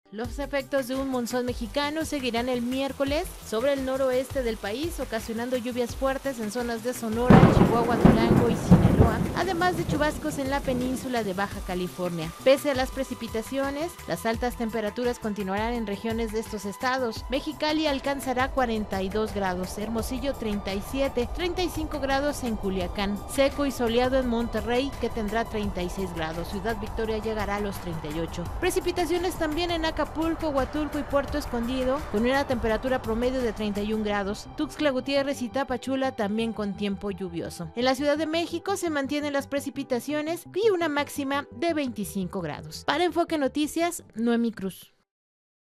Los efectos de un monzón mexicano seguirán el miércoles sobre el noroeste del país, ocasionando lluvias fuertes en zonas de Sonora, Chihuahua, Durango y Sinaloa, además de chubascos en la península de Baja California. Pese a las precipitaciones, las altas temperaturas continuarán en regiones de estos estados. Mexicali alcanzará 42 grados, Hermosillo 37, 35 grados en Culiacán, seco y soleado en Monterrey, que tendrá 36 grados. Ciudad Victoria llegará a los 38. Precipitaciones también en Acapulco, Huatulco y Puerto Escondido, con una temperatura promedio de 31 grados. Tuxtla Gutiérrez y Tapachula también con tiempo lluvioso. En la Ciudad de México se mantienen las precipitaciones y una máxima de 25 grados. Para Enfoque Noticias, Noemi Cruz.